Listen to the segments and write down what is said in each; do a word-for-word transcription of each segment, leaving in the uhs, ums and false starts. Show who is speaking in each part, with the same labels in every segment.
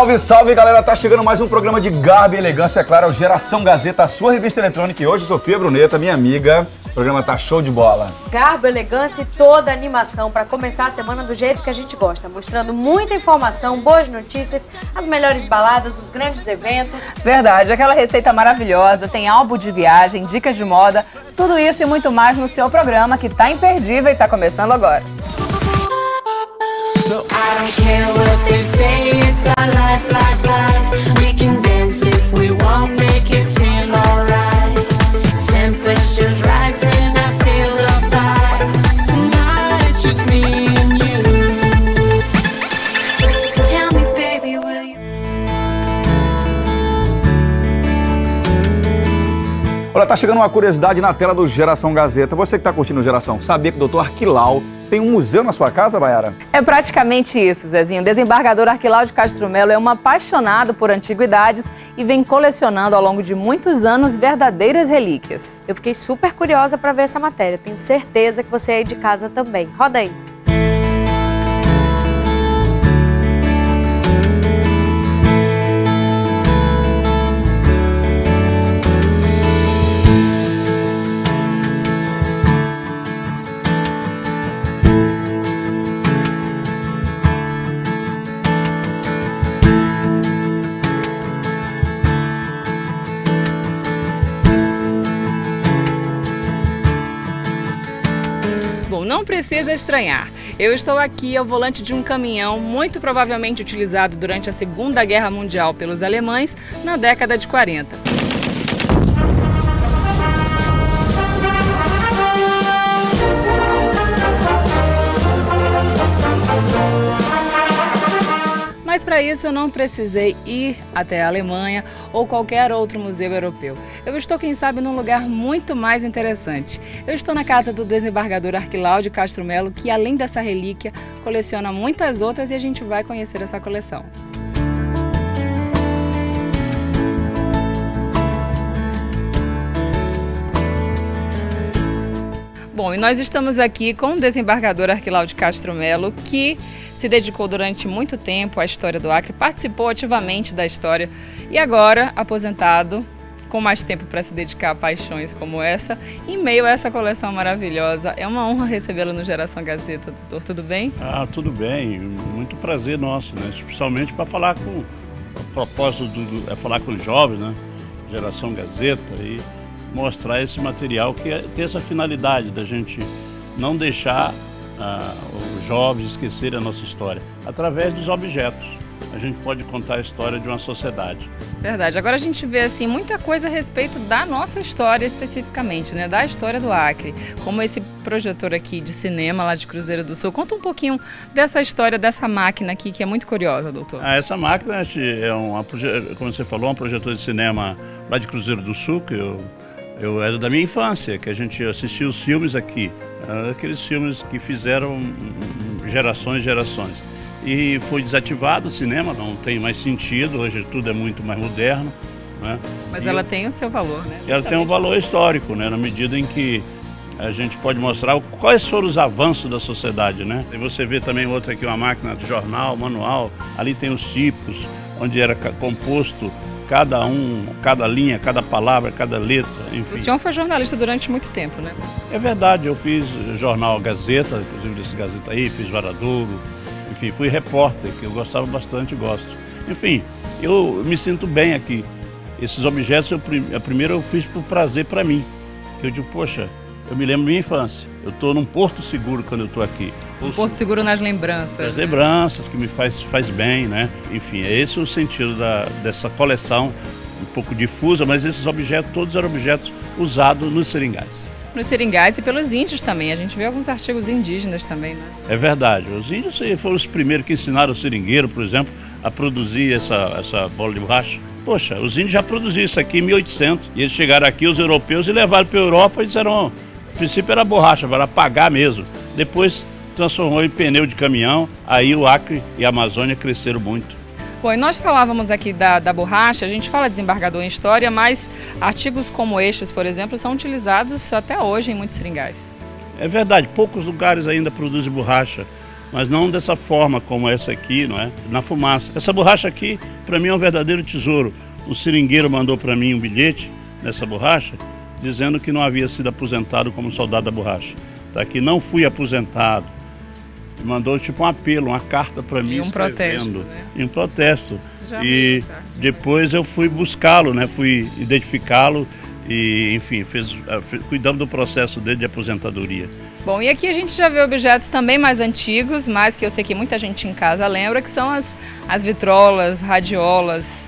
Speaker 1: Salve, salve, galera! Tá chegando mais um programa de garbo e elegância, é claro, é o Geração Gazeta, a sua revista eletrônica. E hoje, Sofia Bruneta, minha amiga, o programa tá show de bola.
Speaker 2: Garbo, elegância e toda a animação para começar a semana do jeito que a gente gosta, mostrando muita informação, boas notícias, as melhores baladas, os grandes eventos.
Speaker 3: Verdade, aquela receita maravilhosa, tem álbum de viagem, dicas de moda, tudo isso e muito mais no seu programa que tá imperdível e tá começando agora.
Speaker 4: So I don't care what they say, it's our life, life, life. We can dance if we want, make it feel alright. Temperatures rising, I feel the fire. Tonight it's just me and you. Tell me, baby, will you?
Speaker 1: Olha, tá chegando uma curiosidade na tela do Geração Gazeta. Você que tá curtindo o Geração, sabia que o doutor Arquilau tem um museu na sua casa, Mayara?
Speaker 3: É praticamente isso, Zezinho. O desembargador Arquilau de Castro Melo é um apaixonado por antiguidades e vem colecionando ao longo de muitos anos verdadeiras relíquias.
Speaker 2: Eu fiquei super curiosa para ver essa matéria. Tenho certeza que você é aí de casa também. Roda aí.
Speaker 3: Bom, não precisa estranhar. Eu estou aqui ao volante de um caminhão muito provavelmente utilizado durante a Segunda Guerra Mundial pelos alemães na década de quarenta. Mas para isso eu não precisei ir até a Alemanha ou qualquer outro museu europeu. Eu estou, quem sabe, num lugar muito mais interessante. Eu estou na casa do desembargador Arquilau de Castro Melo, que além dessa relíquia, coleciona muitas outras e a gente vai conhecer essa coleção. Bom, e nós estamos aqui com o desembargador Arquilau de Castro Melo, que se dedicou durante muito tempo à história do Acre, participou ativamente da história e agora, aposentado, com mais tempo para se dedicar a paixões como essa, em meio a essa coleção maravilhosa. É uma honra recebê-lo no Geração Gazeta, doutor. Tudo bem?
Speaker 5: Ah, tudo bem. Muito prazer nosso, né? Especialmente para falar com... A propósito do, é falar com os jovens, né? Geração Gazeta e mostrar esse material que é, tem essa finalidade da gente não deixar ah, os jovens esquecerem a nossa história. Através dos objetos, a gente pode contar a história de uma sociedade.
Speaker 3: Verdade. Agora a gente vê assim muita coisa a respeito da nossa história especificamente, né? Da história do Acre, como esse projetor aqui de cinema lá de Cruzeiro do Sul. Conta um pouquinho dessa história dessa máquina aqui que é muito curiosa, doutor.
Speaker 5: Ah, essa máquina é uma, como você falou, um projetor de cinema lá de Cruzeiro do Sul que eu Eu era da minha infância, que a gente assistia os filmes aqui, aqueles filmes que fizeram gerações e gerações. E foi desativado o cinema, não tem mais sentido, hoje tudo é muito mais moderno, né?
Speaker 3: Mas
Speaker 5: e
Speaker 3: ela tem o seu valor, né?
Speaker 5: Ela tem um valor histórico, né? Na medida em que a gente pode mostrar quais foram os avanços da sociedade, né? E você vê também outra aqui, uma máquina de jornal, manual, ali tem os tipos, onde era composto cada um, cada linha, cada palavra, cada letra, enfim.
Speaker 3: O senhor foi jornalista durante muito tempo, né?
Speaker 5: É verdade, eu fiz jornal Gazeta, inclusive desse Gazeta aí, fiz Varadouro, enfim, fui repórter, que eu gostava bastante e gosto. Enfim, eu me sinto bem aqui. Esses objetos, eu, a primeira eu fiz por prazer para mim. Eu digo, poxa, eu me lembro da minha infância, eu estou num porto seguro quando eu estou aqui.
Speaker 3: Um porto seguro nas lembranças.
Speaker 5: As lembranças, que me faz, faz bem, né? Enfim, é esse o sentido da, dessa coleção, um pouco difusa, mas esses objetos, todos eram objetos usados nos seringais.
Speaker 3: Nos seringais e pelos índios também, a gente vê alguns artigos indígenas também, né?
Speaker 5: É verdade, os índios foram os primeiros que ensinaram o seringueiro, por exemplo, a produzir essa, essa bola de borracha. Poxa, os índios já produziam isso aqui em mil e oitocentos, e eles chegaram aqui, os europeus, e levaram para a Europa e disseram, no princípio era borracha, para pagar mesmo. Depois transformou em pneu de caminhão, aí o Acre e a Amazônia cresceram muito.
Speaker 3: Bom, e nós falávamos aqui da, da borracha, a gente fala desembargador em história, mas artigos como estes, por exemplo, são utilizados até hoje em muitos seringais.
Speaker 5: É verdade, poucos lugares ainda produzem borracha. mas não dessa forma como essa aqui, não é? Na fumaça. Essa borracha aqui, para mim, é um verdadeiro tesouro. O seringueiro mandou para mim um bilhete nessa borracha, dizendo que não havia sido aposentado como soldado da borracha. Tá? Que não fui aposentado. Mandou tipo um apelo, uma carta para mim.
Speaker 3: E um protesto. Né?
Speaker 5: E um protesto.
Speaker 3: Já
Speaker 5: e
Speaker 3: tá.
Speaker 5: depois eu fui buscá-lo, né? Fui identificá-lo e, enfim, fez, cuidando do processo dele de aposentadoria.
Speaker 3: Bom, e aqui a gente já vê objetos também mais antigos, mas que eu sei que muita gente em casa lembra, que são as, as vitrolas, radiolas.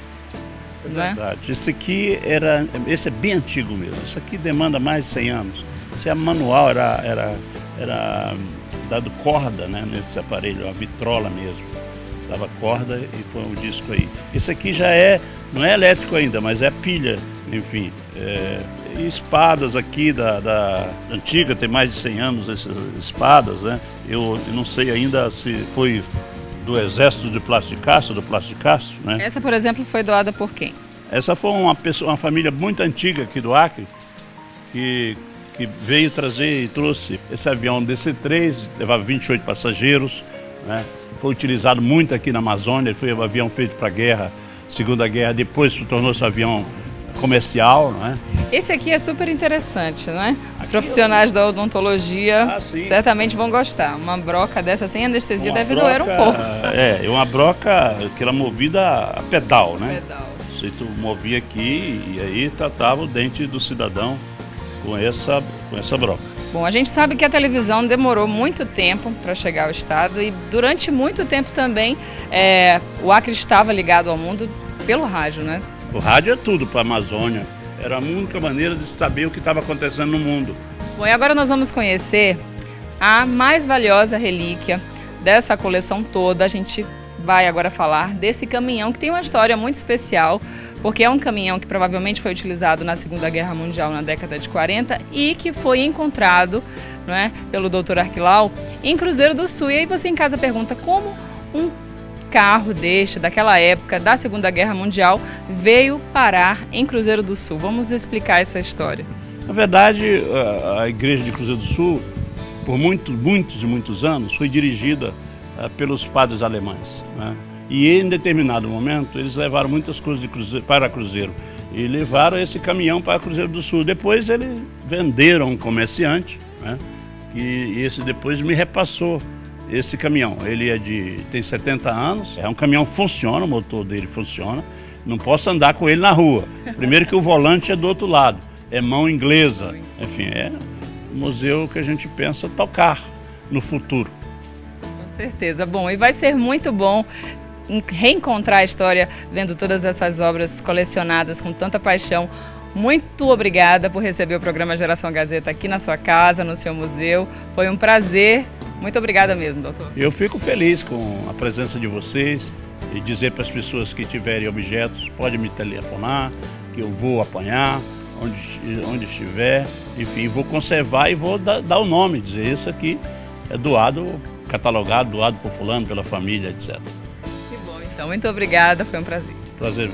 Speaker 5: É
Speaker 3: né?
Speaker 5: verdade. Esse aqui era, esse é bem antigo mesmo. Isso aqui demanda mais de cem anos. Esse é manual, era, era, era dado corda, né, nesse aparelho, a vitrola mesmo. Dava corda e põe o disco aí. Esse aqui já é, não é elétrico ainda, mas é pilha, enfim. É, e espadas aqui da, da antiga, tem mais de cem anos essas espadas, né? Eu, eu não sei ainda se foi do exército de Plácio de Castro, do Plácio de Castro, né?
Speaker 3: Essa, por exemplo, foi doada por quem?
Speaker 5: Essa foi uma pessoa, uma família muito antiga aqui do Acre, que, que veio trazer e trouxe esse avião D C três, levava vinte e oito passageiros, né? Foi utilizado muito aqui na Amazônia, foi um avião feito para a guerra, Segunda Guerra, depois tornou-se um avião comercial, não é?
Speaker 3: Esse aqui é super interessante, né? Os aqui profissionais eu... da odontologia ah, certamente vão gostar. Uma broca dessa sem anestesia uma deve broca, doer um pouco.
Speaker 5: É, uma broca que era movida a pedal, né?
Speaker 3: Pedal.
Speaker 5: Você movia aqui e aí tratava o dente do cidadão com essa, com essa broca.
Speaker 3: Bom, a gente sabe que a televisão demorou muito tempo para chegar ao estado e durante muito tempo também é, o Acre estava ligado ao mundo pelo rádio, né?
Speaker 5: O rádio é tudo para a Amazônia, era a única maneira de saber o que estava acontecendo no mundo.
Speaker 3: Bom, e agora nós vamos conhecer a mais valiosa relíquia dessa coleção toda. A gente vai agora falar desse caminhão que tem uma história muito especial, porque é um caminhão que provavelmente foi utilizado na Segunda Guerra Mundial na década de quarenta e que foi encontrado, não é, pelo doutor Arquilau em Cruzeiro do Sul. E aí você em casa pergunta como um carro deste, daquela época, da Segunda Guerra Mundial, veio parar em Cruzeiro do Sul. Vamos explicar essa história.
Speaker 5: Na verdade, a igreja de Cruzeiro do Sul, por muitos, muitos e muitos anos, foi dirigida pelos padres alemães, né? E em determinado momento eles levaram muitas coisas de cruzeiro, para Cruzeiro e levaram esse caminhão para Cruzeiro do Sul. Depois eles venderam um comerciante, né? E esse depois me repassou esse caminhão. Ele é de, tem setenta anos, é um caminhão que funciona, o motor dele funciona. Não posso andar com ele na rua. Primeiro que o volante é do outro lado, é mão inglesa. Enfim, é um museu que a gente pensa tocar no futuro.
Speaker 3: Com certeza. Bom, e vai ser muito bom reencontrar a história vendo todas essas obras colecionadas com tanta paixão. Muito obrigada por receber o programa Geração Gazeta aqui na sua casa, no seu museu. Foi um prazer. Muito obrigada mesmo, doutor.
Speaker 5: Eu fico feliz com a presença de vocês e dizer para as pessoas que tiverem objetos, podem me telefonar, que eu vou apanhar onde, onde estiver. Enfim, vou conservar e vou dar, dar o nome, dizer isso aqui é doado, catalogado, doado por fulano, pela família, etcétera.
Speaker 3: Então, muito obrigada, foi um prazer.
Speaker 5: Prazer.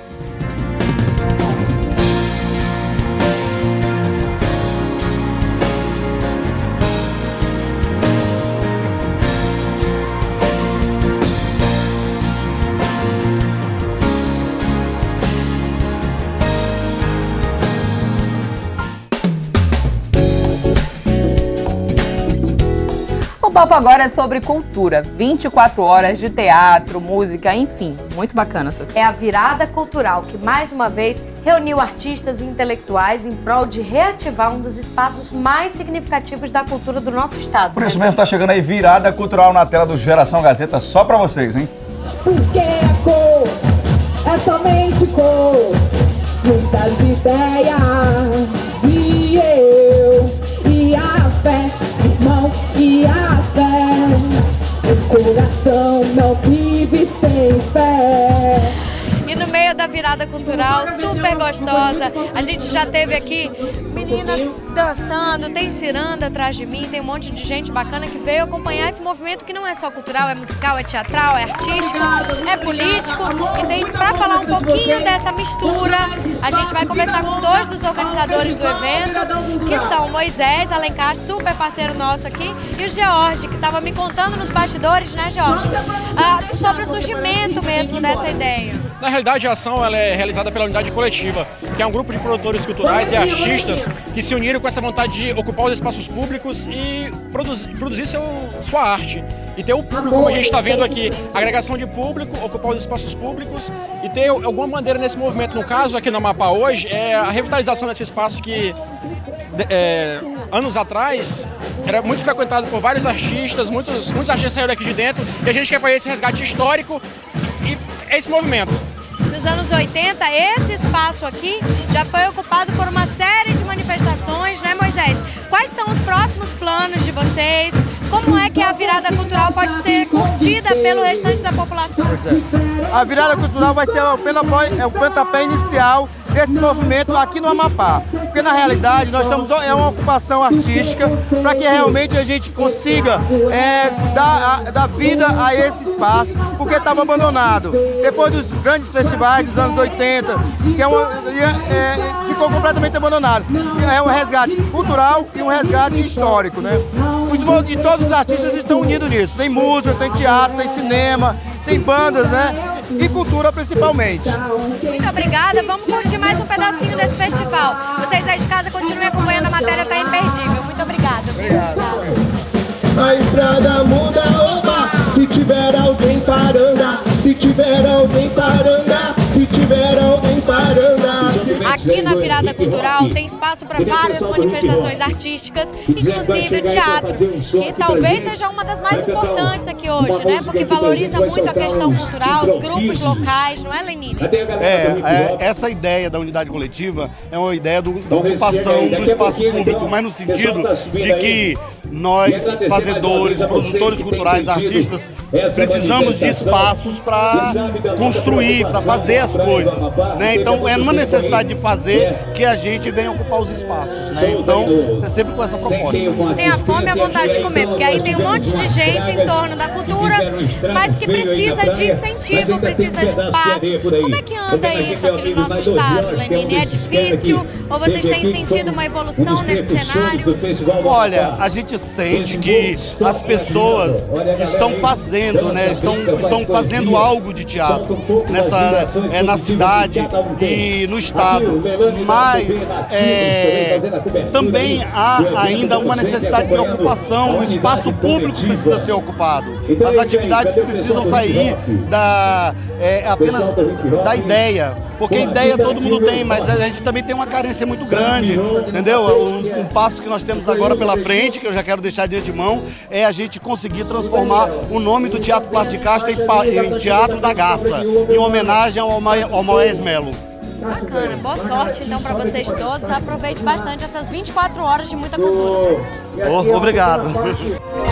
Speaker 3: O papo agora é sobre cultura, vinte e quatro horas de teatro, música, enfim, muito bacana, Sofia.
Speaker 2: É a virada cultural que, mais uma vez, reuniu artistas e intelectuais em prol de reativar um dos espaços mais significativos da cultura do nosso estado.
Speaker 1: Por isso mesmo tá chegando aí Virada Cultural na tela do Geração Gazeta, só pra vocês, hein?
Speaker 6: Porque a cor é somente cor, muitas ideias e eu e a fé, irmão, e a fé. O coração não vive sem fé.
Speaker 2: E no meio da virada cultural, super gostosa. A gente já teve aqui meninas dançando, tem ciranda atrás de mim, tem um monte de gente bacana que veio acompanhar esse movimento que não é só cultural, é musical, é teatral, é artístico, é político. E tem, para falar um pouquinho dessa mistura, a gente vai conversar com dois dos organizadores do evento, que são o Moisés Alencar, super parceiro nosso aqui, e o George, que estava me contando nos bastidores, né, George, ah, sobre o surgimento mesmo dessa ideia.
Speaker 7: Na realidade, a ação ela é realizada pela Unidade Coletiva, que é um grupo de produtores culturais e artistas que se uniram com essa vontade de ocupar os espaços públicos e produzir, produzir seu, sua arte. E ter o público, como a gente está vendo aqui, agregação de público, ocupar os espaços públicos e ter alguma bandeira nesse movimento. No caso, aqui no Amapá hoje, é a revitalização desse espaço que, é, anos atrás, era muito frequentado por vários artistas, muitos, muitos artistas saíram daqui de dentro, e a gente quer fazer esse resgate histórico e é esse movimento.
Speaker 2: Nos anos oitenta, esse espaço aqui já foi ocupado por uma série de manifestações, né, Moisés? Quais são os próximos planos de vocês? Como é que a virada cultural pode ser curtida pelo restante da população?
Speaker 8: A virada cultural vai ser o pontapé inicial desse movimento aqui no Amapá. Porque na realidade nós estamos é uma ocupação artística para que realmente a gente consiga é, dar, a, dar vida a esse espaço, porque estava abandonado. Depois dos grandes festivais dos anos oitenta, que é uma, é, ficou completamente abandonado. É um resgate cultural e um resgate histórico, né? Os, e todos os artistas estão unidos nisso. Tem música, tem teatro, tem cinema, tem bandas, né? E cultura principalmente.
Speaker 2: Muito obrigada, vamos curtir mais um pedacinho desse festival. Vocês aí de casa continuem acompanhando, a matéria está imperdível. Muito obrigada.
Speaker 8: Obrigado.
Speaker 9: A estrada muda, oba, se tiver alguém parando, se tiver alguém parando, se tiver alguém parando.
Speaker 2: Aqui na Virada Cultural tem espaço para várias manifestações artísticas, inclusive o teatro, que talvez seja uma das mais importantes aqui hoje, né? Porque valoriza muito a questão cultural, os grupos locais, não é, Lenine?
Speaker 8: É, é, essa ideia da unidade coletiva é uma ideia do, da ocupação do espaço público, mas no sentido de que nós, fazedores, produtores culturais, artistas, precisamos de espaços para construir, para fazer as coisas, né? Então é uma necessidade de fazer que a gente venha ocupar os espaços, né? Então é sempre com essa proposta.
Speaker 2: Tem a fome e a vontade de comer, porque aí tem um monte de gente em torno da cultura, mas que precisa de incentivo, precisa de espaço. Como é que anda isso aqui no nosso estado, Lenine? É difícil? Ou vocês têm sentido uma evolução nesse cenário?
Speaker 8: Olha, a gente sente que as pessoas estão fazendo, né? Estão, estão fazendo algo de teatro nessa, é, na cidade e no estado, mas é, também há ainda uma necessidade de ocupação, o espaço público precisa ser ocupado, as atividades precisam sair da, é, apenas da ideia, porque ideia todo mundo tem, mas a gente também tem uma carência muito grande, entendeu? Um, um passo que nós temos agora pela frente, que eu já quero deixar de antemão, é a gente conseguir transformar o nome do Teatro Plácido de Castro em, em Teatro da Garça, em homenagem ao, ao Moés Melo.
Speaker 2: Bacana, boa sorte então para vocês todos, aproveite bastante essas vinte e quatro horas de muita cultura.
Speaker 8: Oh, obrigado.